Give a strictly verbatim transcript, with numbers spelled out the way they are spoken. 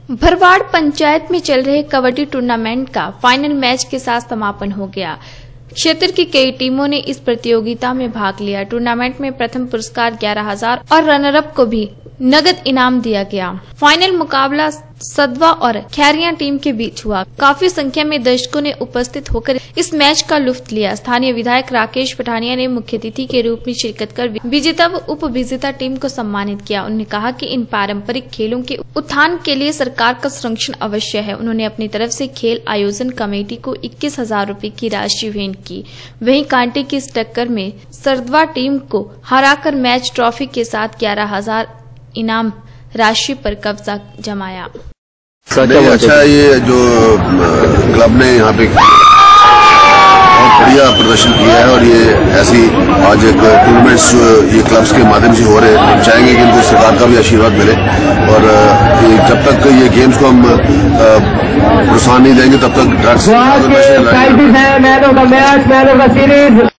भरवाड़ पंचायत में चल रहे कबड्डी टूर्नामेंट का फाइनल मैच के साथ समापन हो गया। क्षेत्र की कई टीमों ने इस प्रतियोगिता में भाग लिया। टूर्नामेंट में प्रथम पुरस्कार ग्यारह हजार और रनर अप को भी नगद इनाम दिया गया। फाइनल मुकाबला सदवा और खैरिया टीम के बीच हुआ। काफी संख्या में दर्शकों ने उपस्थित होकर इस मैच का लुत्फ लिया। स्थानीय विधायक राकेश पठानिया ने मुख्य अतिथि के रूप में शिरकत कर विजेता व उप विजेता टीम को सम्मानित किया। उन्होंने कहा कि इन पारंपरिक खेलों के उत्थान के लिए सरकार का संरक्षण अवश्य है। उन्होंने अपनी तरफ से खेल आयोजन कमेटी को इक्कीस हजार रूपए की राशि भेंट की। वहीं कांटे की इस टक्कर में सदवा टीम को हराकर मैच ट्रॉफी के साथ ग्यारह हजार इनाम राशि पर कब्जा जमाया। नहीं, अच्छा, ये जो क्लब ने यहाँ पे बहुत बढ़िया प्रदर्शन किया है और ये ऐसी आज एक टूर्नामेंट्स जो ये क्लब्स के माध्यम से हो रहे हैं, हम चाहेंगे कि इनको सरकार का भी आशीर्वाद मिले और जब तक ये गेम्स को हम प्रोत्साहन नहीं देंगे तब तक ड्रग्स